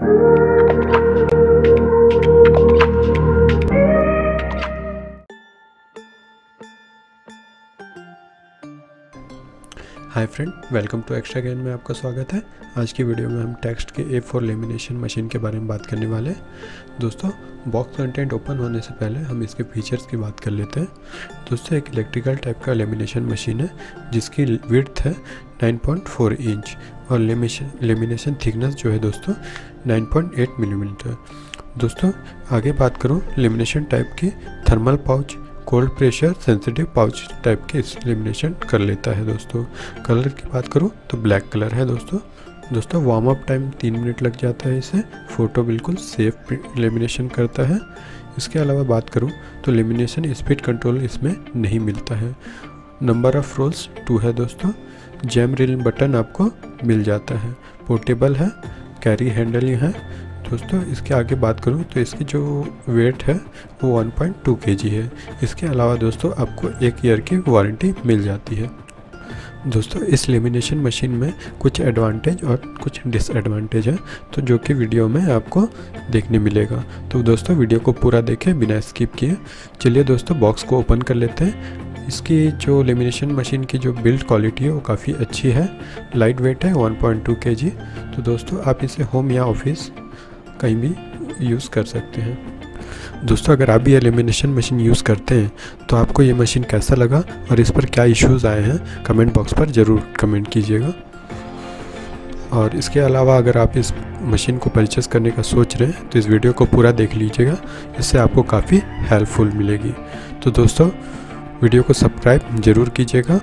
Hi friend, welcome to extra Gyan में आपका स्वागत है। आज की वीडियो में हम टेक्स्ट के A4 लेमिनेशन मशीन के बारे में बात करने वाले हैं। दोस्तों, बॉक्स कंटेंट ओपन होने से पहले हम इसके फीचर्स की बात कर लेते हैं। दोस्तों, एक इलेक्ट्रिकल टाइप का लेमिनेशन मशीन है जिसकी विड्थ है 9.4 इंच और लेमिनेशन थिकनेस जो है दोस्तों 9.8 मिलीमीटर। दोस्तों, आगे बात करूँ लेमिनेशन टाइप की, thermal pouch, cold pressure sensitive pouch type के इस लेमिनेशन कर लेता है। दोस्तों, कलर की बात करूँ तो ब्लैक कलर है। दोस्तों वार्म अप टाइम 3 मिनट लग जाता है इसे। फ़ोटो बिल्कुल सेफ लेमिनेशन करता है। इसके अलावा बात करूँ तो लेमिनेशन स्पीड कंट्रोल इसमें नहीं मिलता है। नंबर ऑफ़ रोल्स 2 है। दोस्तों, जैम रील बटन आपको मिल जाता है। पोर्टेबल है, कैरी हैंडल है। दोस्तों, इसके आगे बात करूं तो इसकी जो वेट है वो 1.2 kg है। इसके अलावा दोस्तों आपको 1 ईयर की वारंटी मिल जाती है। दोस्तों, इस लेमिनेशन मशीन में कुछ एडवांटेज और कुछ डिसएडवांटेज है, तो जो कि वीडियो में आपको देखने मिलेगा। तो दोस्तों, वीडियो को पूरा देखें बिना स्किप किए। चलिए दोस्तों, बॉक्स को ओपन कर लेते हैं। इसकी जो लेमिनेशन मशीन की जो बिल्ड क्वालिटी है वो काफ़ी अच्छी है। लाइट वेट है 1.2 kg। तो दोस्तों, आप इसे होम या ऑफिस कहीं भी यूज़ कर सकते हैं। दोस्तों, अगर आप भी ये लेमिनेशन मशीन यूज़ करते हैं तो आपको ये मशीन कैसा लगा और इस पर क्या इश्यूज़ आए हैं कमेंट बॉक्स पर ज़रूर कमेंट कीजिएगा। और इसके अलावा अगर आप इस मशीन को परचेस करने का सोच रहे हैं तो इस वीडियो को पूरा देख लीजिएगा, इससे आपको काफ़ी हेल्पफुल मिलेगी। तो दोस्तों, वीडियो को सब्सक्राइब ज़रूर कीजिएगा।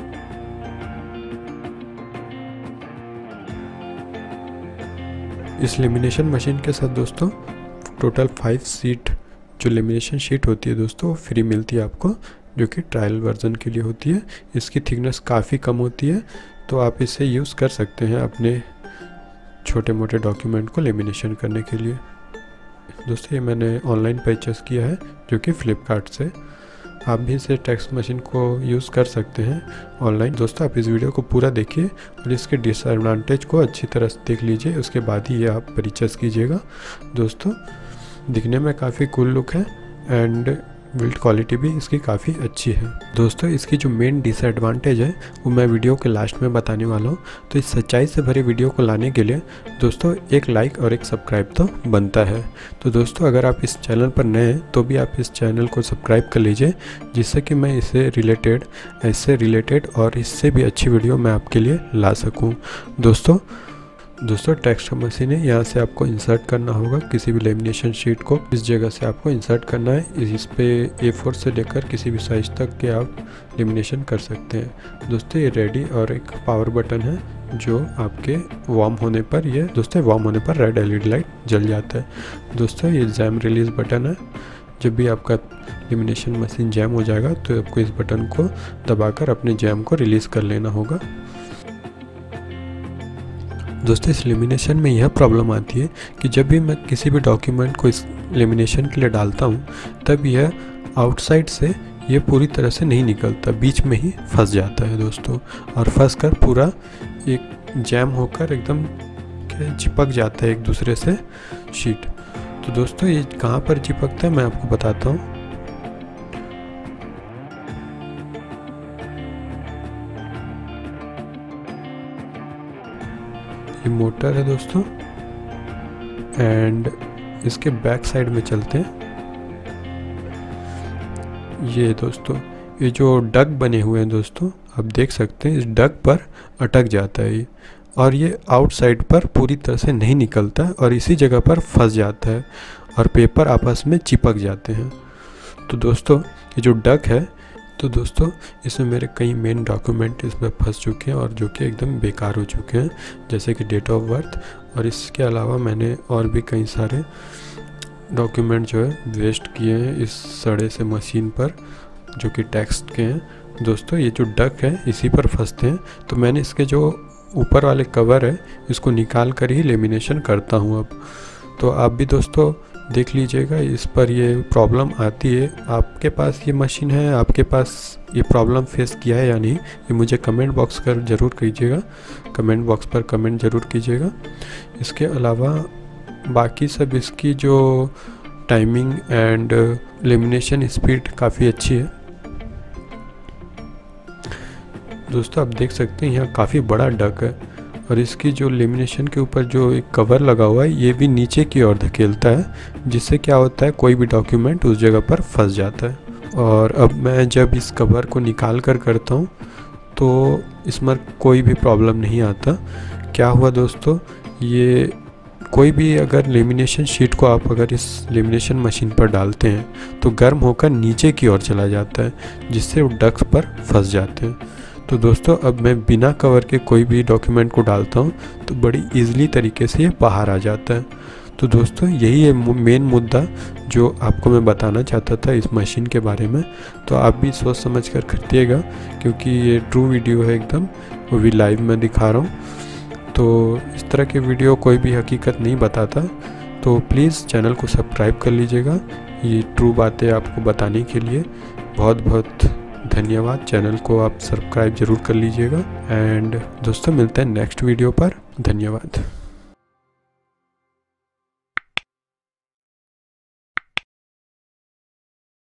इस लेमिनेशन मशीन के साथ दोस्तों टोटल 5 सीट जो लेमिनेशन शीट होती है दोस्तों वो फ्री मिलती है आपको, जो कि ट्रायल वर्जन के लिए होती है। इसकी थिकनेस काफ़ी कम होती है, तो आप इसे यूज़ कर सकते हैं अपने छोटे मोटे डॉक्यूमेंट को लेमिनेशन करने के लिए। दोस्तों, ये मैंने ऑनलाइन परचेस किया है जो कि फ्लिपकार्ट से। आप भी इसे टेक्स्ट मशीन को यूज़ कर सकते हैं ऑनलाइन। दोस्तों, आप इस वीडियो को पूरा देखिए और इसके डिसएडवांटेज को अच्छी तरह से देख लीजिए, उसके बाद ही ये आप परचेस कीजिएगा। दोस्तों, दिखने में काफ़ी कूल लुक है एंड बिल्ड क्वालिटी भी इसकी काफ़ी अच्छी है। दोस्तों, इसकी जो मेन डिसएडवांटेज है वो मैं वीडियो के लास्ट में बताने वाला हूँ। तो इस सच्चाई से भरे वीडियो को लाने के लिए दोस्तों एक लाइक और एक सब्सक्राइब तो बनता है। तो दोस्तों, अगर आप इस चैनल पर नए हैं तो भी आप इस चैनल को सब्सक्राइब कर लीजिए, जिससे कि मैं इससे रिलेटेड और इससे भी अच्छी वीडियो मैं आपके लिए ला सकूँ। दोस्तों टेक्स्ट मशीन है, यहाँ से आपको इंसर्ट करना होगा किसी भी लेमिनेशन शीट को। इस जगह से आपको इंसर्ट करना है। इस पे A4 से लेकर किसी भी साइज तक के आप लेमिनेशन कर सकते हैं। दोस्तों, ये रेडी और एक पावर बटन है जो आपके वार्म होने पर रेड LED लाइट जल जाता है। दोस्तों, ये जैम रिलीज बटन है। जब भी आपका लेमिनेशन मशीन जैम हो जाएगा तो आपको इस बटन को दबाकर अपने जैम को रिलीज़ कर लेना होगा। दोस्तों, इस लेमिनेशन में यह प्रॉब्लम आती है कि जब भी मैं किसी भी डॉक्यूमेंट को इस लेमिनेशन के लिए डालता हूँ तब यह आउटसाइड से ये पूरी तरह से नहीं निकलता, बीच में ही फंस जाता है दोस्तों, और फंस कर पूरा एक जैम होकर एकदम चिपक जाता है एक दूसरे से शीट। तो दोस्तों, ये कहाँ पर चिपकता है मैं आपको बताता हूँ। ये मोटर है दोस्तों, एंड इसके बैक साइड में चलते हैं। ये दोस्तों, ये जो डग बने हुए हैं दोस्तों, आप देख सकते हैं इस डग पर अटक जाता है ये, और ये आउटसाइड पर पूरी तरह से नहीं निकलता है और इसी जगह पर फंस जाता है और पेपर आपस में चिपक जाते हैं। तो दोस्तों, ये जो डग है तो दोस्तों इसमें मेरे कई मेन डॉक्यूमेंट इसमें फंस चुके हैं और जो कि एकदम बेकार हो चुके हैं, जैसे कि डेट ऑफ बर्थ। और इसके अलावा मैंने और भी कई सारे डॉक्यूमेंट जो है वेस्ट किए हैं इस सड़े से मशीन पर, जो कि टेक्स्ट के हैं। दोस्तों, ये जो डक है इसी पर फंसते हैं, तो मैंने इसके जो ऊपर वाले कवर है इसको निकाल कर ही लेमिनेशन करता हूँ अब। तो आप भी दोस्तों देख लीजिएगा, इस पर ये प्रॉब्लम आती है। आपके पास ये मशीन है, आपके पास ये प्रॉब्लम फेस किया है या नहीं, ये मुझे कमेंट बॉक्स कर ज़रूर कीजिएगा, कमेंट बॉक्स पर कमेंट ज़रूर कीजिएगा। इसके अलावा बाकी सब इसकी जो टाइमिंग एंड लेमिनेशन स्पीड काफ़ी अच्छी है। दोस्तों आप देख सकते हैं यहाँ काफ़ी बड़ा डक है और इसकी जो लेमिनेशन के ऊपर जो एक कवर लगा हुआ है ये भी नीचे की ओर धकेलता है, जिससे क्या होता है कोई भी डॉक्यूमेंट उस जगह पर फंस जाता है। और अब मैं जब इस कवर को निकाल कर करता हूँ तो इसमें कोई भी प्रॉब्लम नहीं आता। क्या हुआ दोस्तों, ये कोई भी अगर लेमिनेशन शीट को आप अगर इस लेमिनेशन मशीन पर डालते हैं तो गर्म होकर नीचे की ओर चला जाता है, जिससे वो डक्स पर फंस जाते हैं। तो दोस्तों अब मैं बिना कवर के कोई भी डॉक्यूमेंट को डालता हूँ तो बड़ी ईज़िली तरीके से ये बाहर आ जाता है। तो दोस्तों यही है मेन मुद्दा जो आपको मैं बताना चाहता था इस मशीन के बारे में। तो आप भी सोच समझ कर खरीदिएगा, क्योंकि ये ट्रू वीडियो है एकदम, वो भी लाइव में दिखा रहा हूँ। तो इस तरह के वीडियो कोई भी हकीकत नहीं बताता, तो प्लीज़ चैनल को सब्सक्राइब कर लीजिएगा ये ट्रू बातें आपको बताने के लिए। बहुत बहुत धन्यवाद। चैनल को आप सब्सक्राइब ज़रूर कर लीजिएगा। एंड दोस्तों मिलते हैं नेक्स्ट वीडियो पर। धन्यवाद।